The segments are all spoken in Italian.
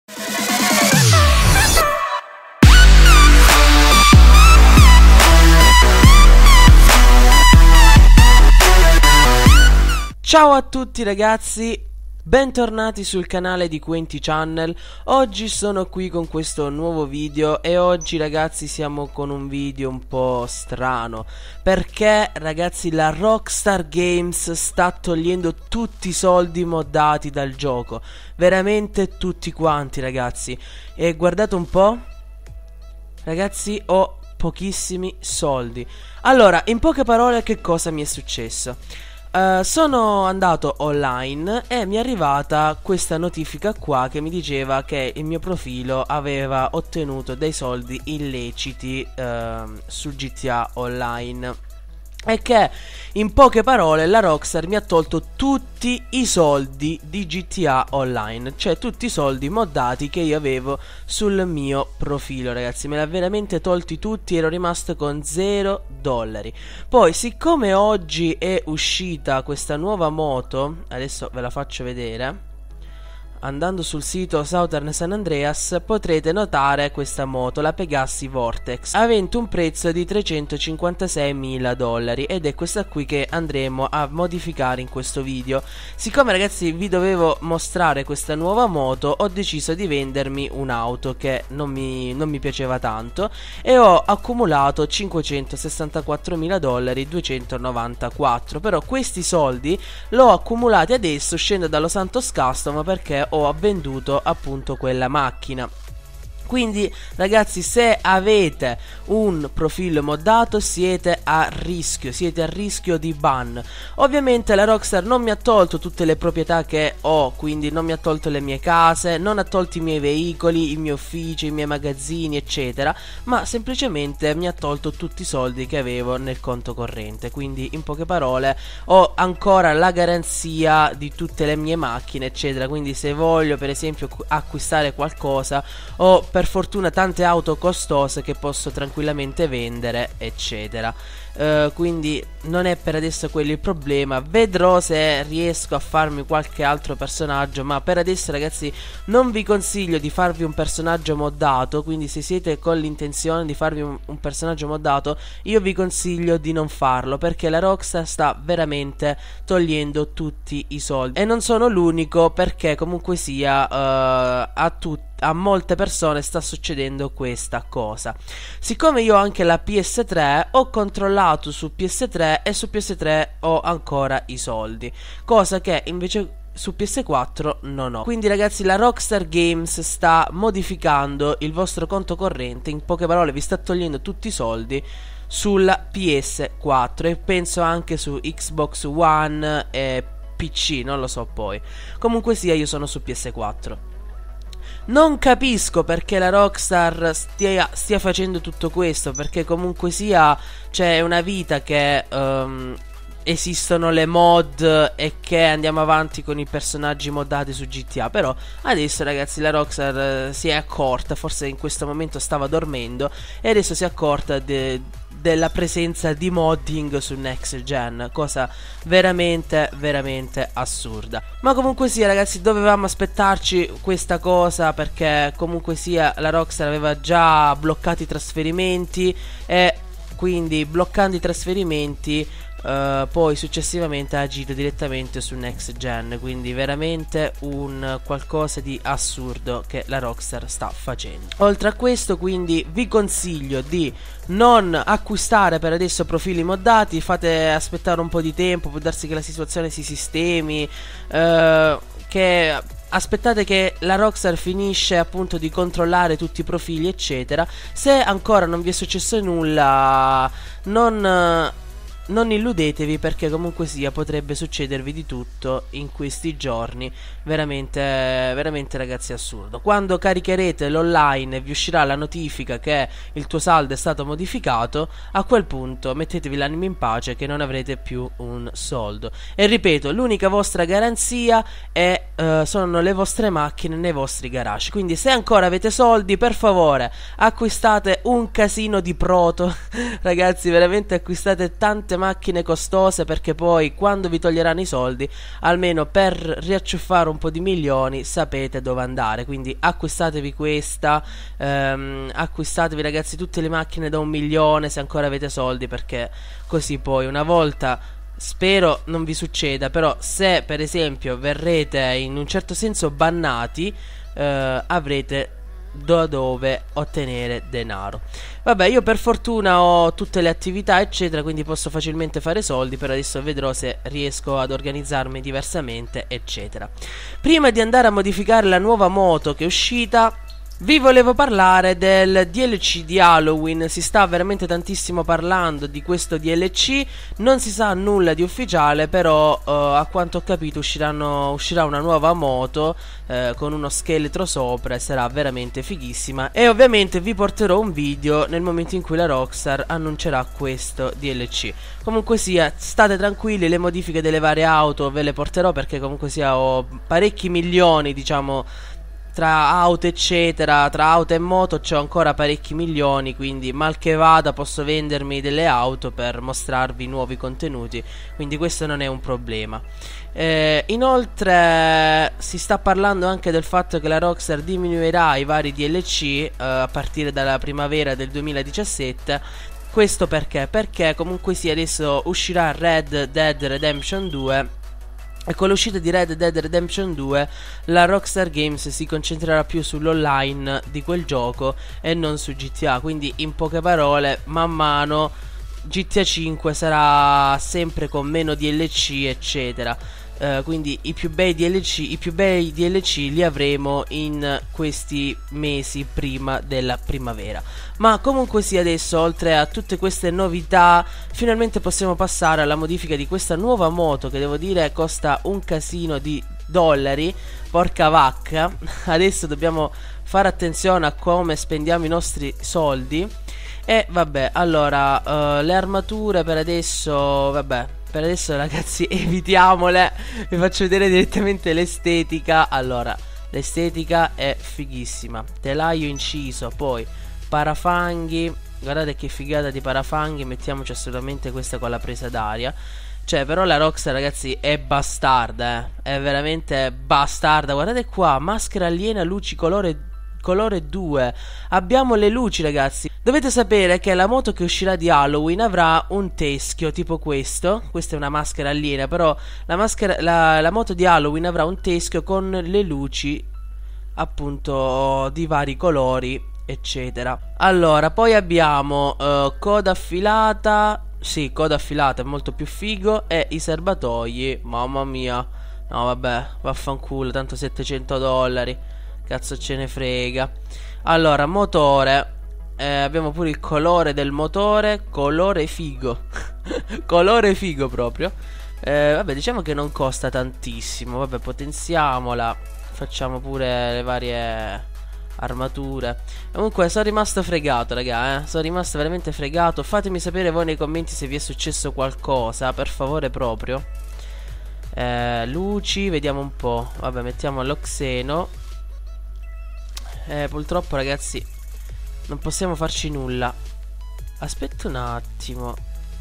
Ciao a tutti ragazzi, bentornati sul canale di Quenti Channel. Oggi sono qui con questo nuovo video e oggi ragazzi siamo con un video un po' strano, perché ragazzi la Rockstar Games sta togliendo tutti i soldi moddati dal gioco, veramente tutti quanti ragazzi. E guardate un po', ragazzi, ho pochissimi soldi. Allora, in poche parole, che cosa mi è successo? Sono andato online e mi è arrivata questa notifica qua che mi diceva che il mio profilo aveva ottenuto dei soldi illeciti su GTA Online. E che in poche parole la Rockstar mi ha tolto tutti i soldi di GTA Online, cioè tutti i soldi moddati che io avevo sul mio profilo ragazzi. Me li ha veramente tolti tutti, ero rimasto con $0. Poi siccome oggi è uscita questa nuova moto, adesso ve la faccio vedere. Andando sul sito Southern San Andreas potrete notare questa moto, la Pegassi Vortex, avente un prezzo di $356.000 ed è questa qui che andremo a modificare in questo video. Siccome ragazzi vi dovevo mostrare questa nuova moto, ho deciso di vendermi un'auto che non mi piaceva tanto e ho accumulato $564.294. Però questi soldi l'ho accumulati adesso uscendo dallo Santos Custom, perché ho venduto appunto quella macchina. Quindi ragazzi, se avete un profilo moddato siete a rischio di ban. Ovviamente la Rockstar non mi ha tolto tutte le proprietà che ho, quindi non mi ha tolto le mie case, non ha tolto i miei veicoli, i miei uffici, i miei magazzini eccetera, ma semplicemente mi ha tolto tutti i soldi che avevo nel conto corrente. Quindi in poche parole ho ancora la garanzia di tutte le mie macchine eccetera, quindi se voglio per esempio acquistare qualcosa ho per fortuna tante auto costose che posso tranquillamente vendere eccetera. Quindi non è per adesso quello il problema. Vedrò se riesco a farmi qualche altro personaggio, ma per adesso ragazzi non vi consiglio di farvi un personaggio moddato. Quindi se siete con l'intenzione di farvi un personaggio moddato, io vi consiglio di non farlo, perché la Rockstar sta veramente togliendo tutti i soldi. E non sono l'unico, perché comunque sia a molte persone sta succedendo questa cosa. Siccome io ho anche la PS3, ho controllato su PS3 e su PS3 ho ancora i soldi, cosa che invece su PS4 non ho. Quindi ragazzi la Rockstar Games sta modificando il vostro conto corrente, in poche parole vi sta togliendo tutti i soldi sulla PS4 e penso anche su Xbox One e PC, non lo so poi. Comunque sia, io sono su PS4. Non capisco perché la Rockstar stia facendo tutto questo, perché comunque sia c'è una vita che esistono le mod e che andiamo avanti con i personaggi moddati su GTA. Però adesso ragazzi la Rockstar si è accorta, forse in questo momento stava dormendo, e adesso si è accorta della presenza di modding su Next Gen, cosa veramente assurda. Ma comunque sia ragazzi, dovevamo aspettarci questa cosa, perché comunque sia la Rockstar aveva già bloccato i trasferimenti e quindi bloccando i trasferimenti poi successivamente ha agito direttamente su Next Gen. Quindi veramente un qualcosa di assurdo che la Rockstar sta facendo. Oltre a questo, quindi vi consiglio di non acquistare per adesso profili moddati, fate aspettare un po' di tempo, può darsi che la situazione si sistemi, che aspettate che la Rockstar finisce appunto di controllare tutti i profili eccetera. Se ancora non vi è successo nulla, non illudetevi, perché comunque sia potrebbe succedervi di tutto in questi giorni. Veramente ragazzi assurdo. Quando caricherete l'online e vi uscirà la notifica che il tuo saldo è stato modificato, a quel punto mettetevi l'anima in pace che non avrete più un soldo. E ripeto, l'unica vostra garanzia sono le vostre macchine nei vostri garage. Quindi se ancora avete soldi, per favore acquistate un casino di proto ragazzi, veramente acquistate tante tutte macchine costose, perché poi quando vi toglieranno i soldi, almeno per riacciuffare un po' di milioni, sapete dove andare. Quindi acquistatevi questa, acquistatevi ragazzi tutte le macchine da 1 milione se ancora avete soldi, perché così poi una volta, spero non vi succeda, però se per esempio verrete in un certo senso bannati, avrete da dove ottenere denaro. Vabbè, io per fortuna ho tutte le attività eccetera, quindi posso facilmente fare soldi, però adesso vedrò se riesco ad organizzarmi diversamente eccetera. Prima di andare a modificare la nuova moto che è uscita, vi volevo parlare del DLC di Halloween. Si sta veramente tantissimo parlando di questo DLC, non si sa nulla di ufficiale, però a quanto ho capito uscirà una nuova moto con uno scheletro sopra, e sarà veramente fighissima, e ovviamente vi porterò un video nel momento in cui la Rockstar annuncerà questo DLC. Comunque sia, state tranquilli, le modifiche delle varie auto ve le porterò, perché comunque sia ho parecchi milioni, diciamo, tra auto eccetera, tra auto e moto c'ho ancora parecchi milioni, quindi mal che vada posso vendermi delle auto per mostrarvi nuovi contenuti, quindi questo non è un problema. Inoltre si sta parlando anche del fatto che la Rockstar diminuirà i vari DLC a partire dalla primavera del 2017. Questo perché? Perché comunque sia adesso uscirà Red Dead Redemption 2, e con l'uscita di Red Dead Redemption 2 la Rockstar Games si concentrerà più sull'online di quel gioco e non su GTA. Quindi in poche parole, man mano GTA 5 sarà sempre con meno DLC eccetera. Quindi i più bei DLC li avremo in questi mesi prima della primavera. Ma comunque sia, adesso oltre a tutte queste novità finalmente possiamo passare alla modifica di questa nuova moto, che devo dire costa un casino di dollari, porca vacca. Adesso dobbiamo fare attenzione a come spendiamo i nostri soldi. E vabbè, allora le armature per adesso, vabbè, per adesso ragazzi evitiamole. Vi faccio vedere direttamente l'estetica. Allora, l'estetica è fighissima, telaio inciso, poi parafanghi, guardate che figata di parafanghi. Mettiamoci assolutamente questa con la presa d'aria. Cioè, però la Rockstar ragazzi è bastarda, è veramente bastarda. Guardate qua, maschera aliena, luci colore 2. Abbiamo le luci ragazzi. Dovete sapere che la moto che uscirà di Halloween avrà un teschio tipo questo. Questa è una maschera aliena, però la moto di Halloween avrà un teschio con le luci appunto di vari colori eccetera. Allora, poi abbiamo coda affilata. Sì, coda affilata è molto più figo. E i serbatoi, mamma mia. No vabbè, vaffanculo, tanto $700, cazzo ce ne frega. Allora, motore, abbiamo pure il colore del motore, colore figo. Colore figo proprio. Vabbè, diciamo che non costa tantissimo. Vabbè, potenziamola. Facciamo pure le varie armature. Comunque sono rimasto fregato raga, sono rimasto veramente fregato. Fatemi sapere voi nei commenti se vi è successo qualcosa, per favore proprio. Luci, vediamo un po'. Vabbè, mettiamo l'oxeno. Purtroppo ragazzi non possiamo farci nulla. Aspetta un attimo.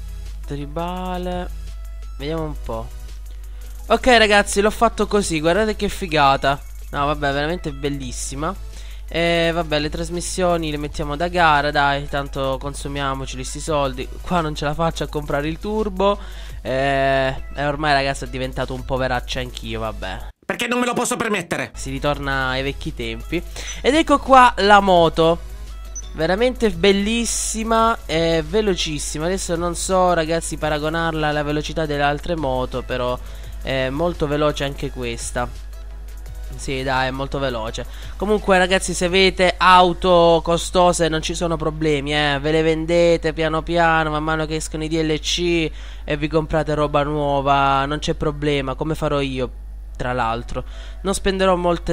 Tribale, vediamo un po'. Ok ragazzi, l'ho fatto così, guardate che figata. No vabbè, veramente bellissima. Vabbè, le trasmissioni le mettiamo da gara, dai, tanto consumiamoci sti soldi. Qua non ce la faccio a comprare il turbo. E ormai ragazzi è diventato un poveraccio anch'io, vabbè, perché non me lo posso permettere. si ritorna ai vecchi tempi. Ed ecco qua la moto, veramente bellissima e velocissima. Adesso non so ragazzi paragonarla alla velocità delle altre moto, però è molto veloce anche questa. Sì dai, è molto veloce. Comunque ragazzi, se avete auto costose non ci sono problemi, ve le vendete piano piano man mano che escono i DLC e vi comprate roba nuova, non c'è problema, come farò io. Tra l'altro non spenderò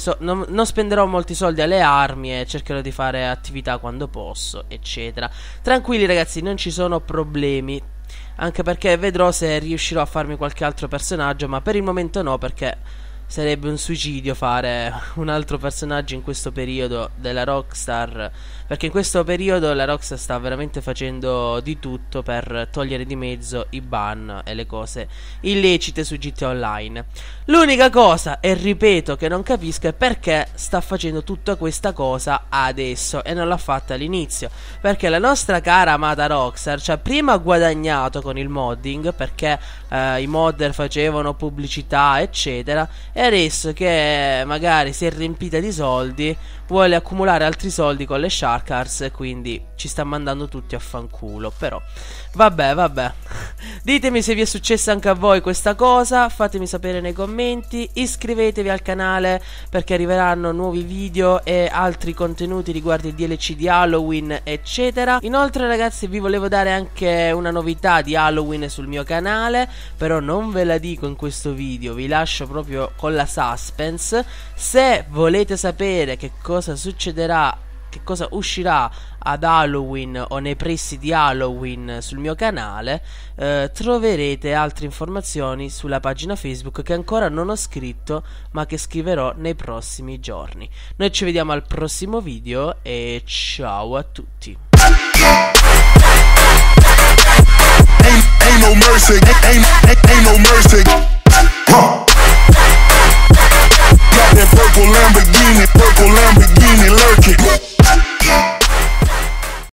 molti soldi alle armi e cercherò di fare attività quando posso eccetera. Tranquilli ragazzi, non ci sono problemi, anche perché vedrò se riuscirò a farmi qualche altro personaggio, ma per il momento no, perché sarebbe un suicidio fare un altro personaggio in questo periodo della Rockstar, perché in questo periodo la Rockstar sta veramente facendo di tutto per togliere di mezzo i ban e le cose illecite su GTA Online. L'unica cosa, e ripeto, che non capisco è perché sta facendo tutta questa cosa adesso e non l'ha fatta all'inizio, perché la nostra cara amata Rockstar, cioè, prima ha guadagnato con il modding perché i modder facevano pubblicità eccetera, e adesso che magari si è riempita di soldi vuole accumulare altri soldi con le Shark Cards e quindi ci sta mandando tutti a fanculo. Però vabbè, ditemi se vi è successa anche a voi questa cosa, fatemi sapere nei commenti, iscrivetevi al canale perché arriveranno nuovi video e altri contenuti riguardo il DLC di Halloween eccetera. Inoltre ragazzi, vi volevo dare anche una novità di Halloween sul mio canale, però non ve la dico in questo video, vi lascio proprio con la suspense. Se volete sapere che cosa succederà, che cosa uscirà ad Halloween o nei pressi di Halloween sul mio canale, troverete altre informazioni sulla pagina Facebook che ancora non ho scritto ma che scriverò nei prossimi giorni. Noi ci vediamo al prossimo video e ciao a tutti. Ain't no mercy, ain't no mercy.